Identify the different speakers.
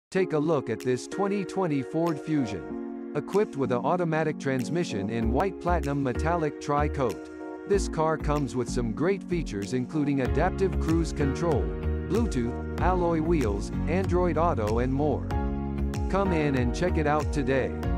Speaker 1: Take a look at this 2020 Ford Fusion. Equipped with an automatic transmission in white platinum metallic tri-coat. This car comes with some great features including adaptive cruise control, Bluetooth, alloy wheels, Android Auto and more. Come in and check it out today.